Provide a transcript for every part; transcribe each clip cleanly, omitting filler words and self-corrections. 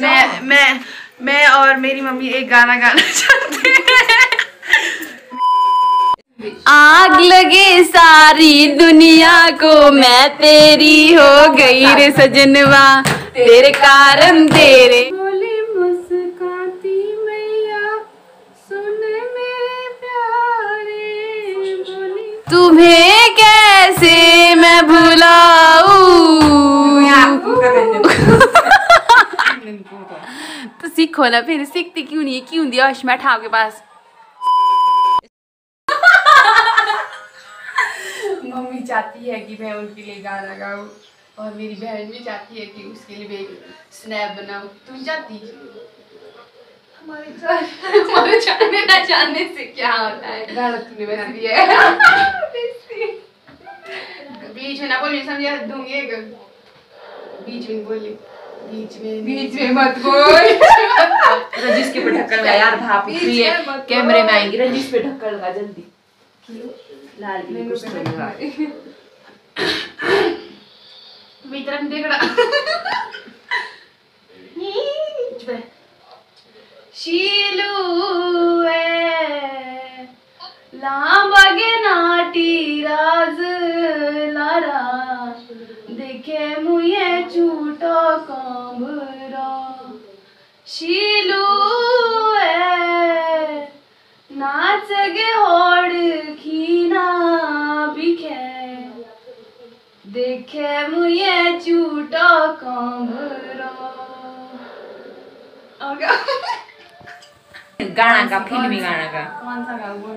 मैं और मेरी मम्मी एक गाना गाना चाहते हैं। आग लगे सारी दुनिया को, मैं तेरी हो गई रे सजनवा, तेरे कारण तेरे बोली मुस्काती मैया, सुन मेरे प्यारे बोली, तुम्हें कैसे मैं भुलाऊं। तो सीखो ना फिर, सीखती क्यों नहीं है, क्यों दिया अश्मा ठाव के पास। मम्मी चाहती है कि मैं उनके लिए गाना गाऊं और मेरी बहन भी चाहती है कि उसके लिए मैं स्नैप बनाऊं। तुम चाहती? हमारे जानने ना जानने से क्या होता है। गाना तुमने बना दिया है। बीच में ना बोलिए, समझा दूंगी। बीच में बोलिए, बीच में मत बोल। रजिस के पे ढक्कन लगा यार, भाप उतरी है, कैमरे में आएंगी। रजिस पे ढक्कन लगा जल्दी। लाल की कुछ तो लगा। मित्रन देख रहा। शीलू है लांबगे नाटी राज लारा, देखे मुझे झूठो कांबरा। शीलू है नाच गे होड़ खीना बिखे, देखे मुझे झूठो कांबरा। और क्या गाना का, फिल्मी गाना का कौन सा गाऊं?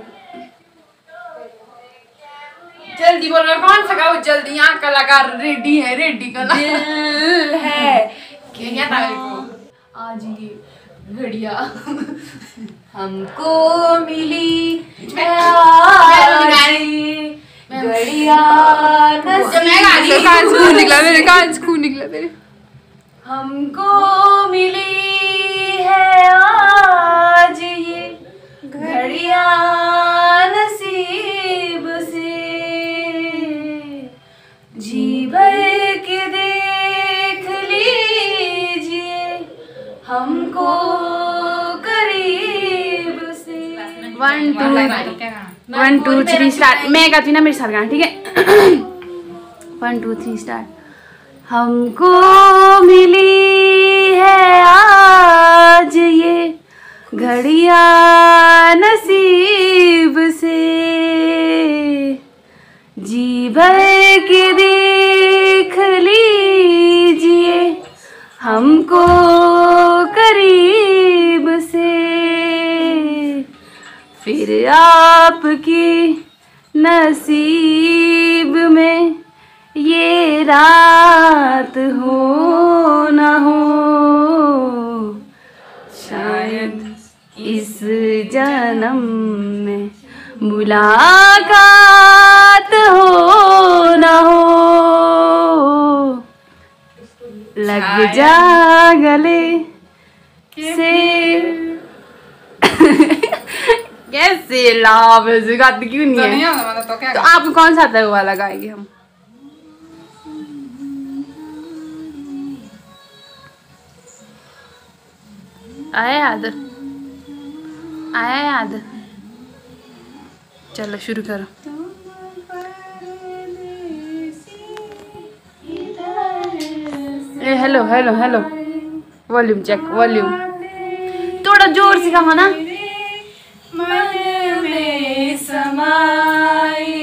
जल्दी बोलो, कौन सा गाऊं जल्दी। यहाँ कलाकार रेडी है, रेडी का दिल है क्या तारीख को आज ये घड़िया हमको मिली घड़िया। खून निकला मेरे, कांच खून निकला मेरे। हमको मिली है आज ये घड़िया नसीब से, जी भर के देख लीजिए हमको करीब से। 1 2 3 स्टार्ट। मैं गाती ना, मेरे साथ गाना, ठीक है। 1 2 3 स्टार्ट। हमको मिली है आज ये घड़िया नसीब से, जी भर के देख लीजिए हमको करीब से। फिर आपकी नसीब में ये रात हो न हो, शायद इस जन्म में मुलाकात हो न हो। लग जा गले से। कैसे लाभ है, गाती क्यों नहीं है? तो आपको कौन सा आता है वो वाला गाएंगे हम। आया याद, आया याद। चलो शुरू करो। ए hello hello hello, volume check, volume थोड़ा जोर से कहो ना। मन में समाए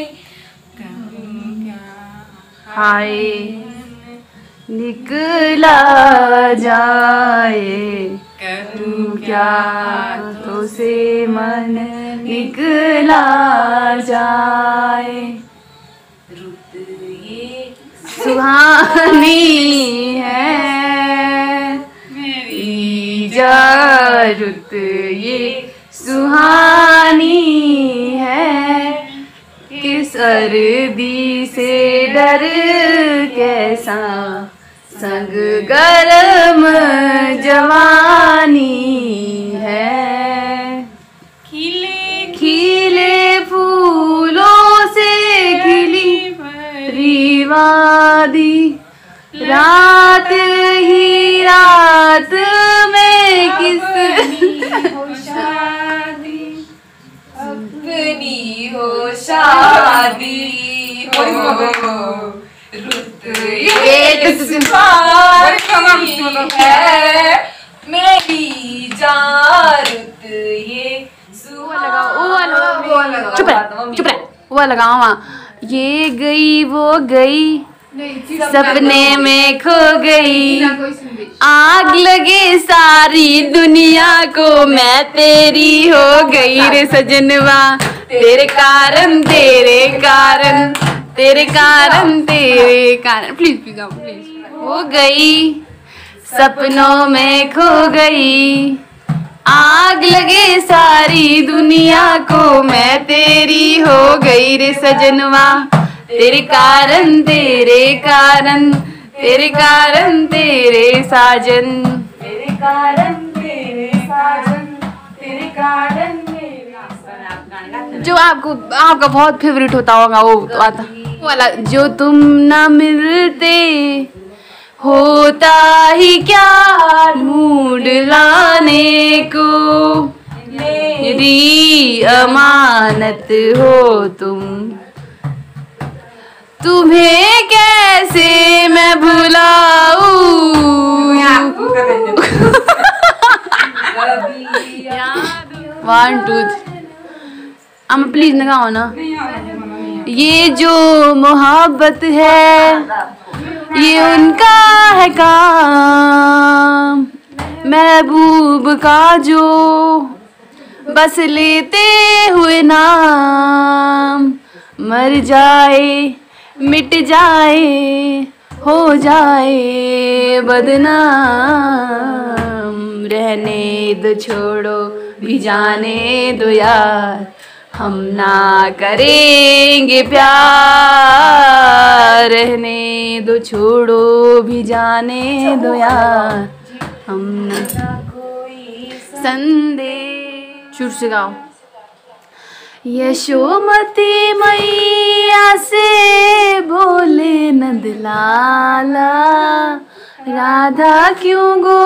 हाय निकला जाए, करूं क्या तो से मन निकला जाए। रुत ये सुहानी है मेरी जा, रुत ये सुहानी है, कि सर्दी से डर कैसा संग गरम जवानी है। खिले खिले फूलों से खिली वादी, रात ही रात में किस अपनी हो शादी हो रुत ये सुहानी है मेरी जान रुत ये चुप रह वो लगाओ वहाँ। ये गई वो गई सपने में खो गई, आग लगे सारी दुनिया को, मैं तेरी हो गई रे सजनवा, तेरे कारण तेरे कारण तेरे कारण तेरे कारण। Please please please. हो गई सपनों में खो गई, आग लगे सारी दुनिया को, मैं तेरी हो गई रे सजनवा, तेरे कारण तेरे कारण तेरे कारण तेरे साजन, तेरे कारण तेरे साजन, तेरे कारण तेरे। जो आपका बहुत फेवरेट होता होगा वो आता वाला, जो तुम ना मिलते होता ही क्या मूड लाने को, मेरी अमानत हो तुम, तुम्हें कैसे मैं भुलाऊं। वन टू अम प्लीज लगाओ ना। ये जो मोहब्बत है ये उनका है काम, महबूब का जो बस लेते हुए नाम, मर जाए मिट जाए हो जाए बदनाम, रहने दो छोड़ो भी जाने दो यार, हम ना करेंगे प्यार, रहने दो छोड़ो भी जाने दो यार, हम ना कोई संदेश। शुरू से गाओ। यशोमती मैया से बोले नंद लाला, राधा क्यों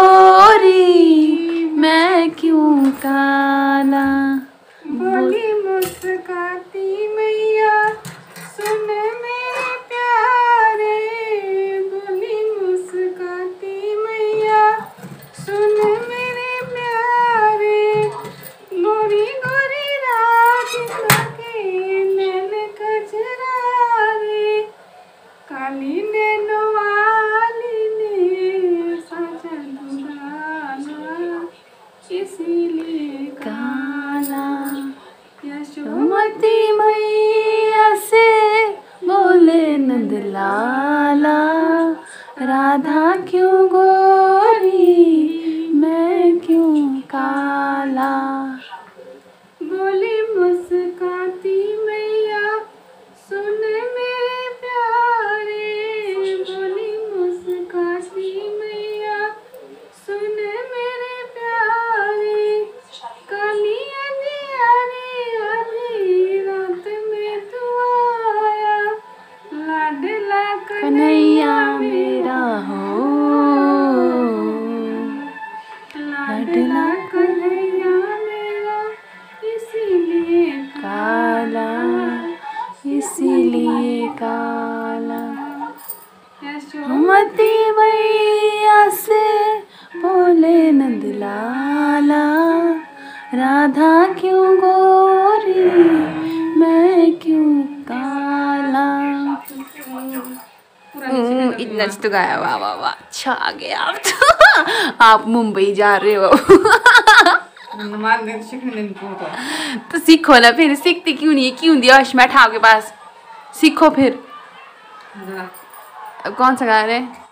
गोरी मैं क्यों काला, बोली मुस्काती मैया सुन मेरे प्यारे, बोली मुस्काती मैया सुन मेरे प्यारे, गोरी गोरी राधिका के नैन कजरारे, काली नैनो वाली ने साजा दुराना इसीलिए काला। यशोमती मैया से बोले नंद लाला, राधा क्यों गोरी मैं क्यों काला, बोली मुस्काती मैया सुन मेरे प्यारे, बोली मुस्काती मैया सुन मेरे प्यारे, काली अंधियारी आधी रात में तू आया, लाडला कन्हैया मेरा हो, लाडला कन्हैया मेरा इसीलिए काला इसीलिए काला। यशोमती मैया से बोले नंद लाला, राधा क्यों गोरी मैं क्यों काला। इतना तो गाया, वाह वाह वाह, अच्छा आ गया आप तो। आप मुंबई जा रहे हो तो सीखो ना फिर, सीखती क्यों नहीं है, क्यों दिया मैं ठाव के पास, सीखो फिर। अब कौन सा गा रहे हैं?